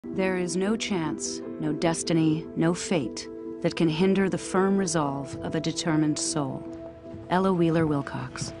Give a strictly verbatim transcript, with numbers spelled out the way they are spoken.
There is no chance, no destiny, no fate that can hinder the firm resolve of a determined soul. Ella Wheeler Wilcox.